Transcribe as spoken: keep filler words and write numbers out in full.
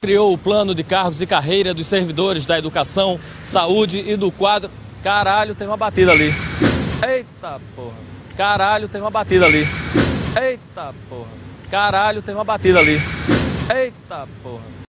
criou o plano de cargos e carreira dos servidores da educação, saúde e do quadro... Caralho, tem uma batida ali. Eita porra. Caralho, tem uma batida ali. Eita porra. Caralho, tem uma batida ali. Eita porra.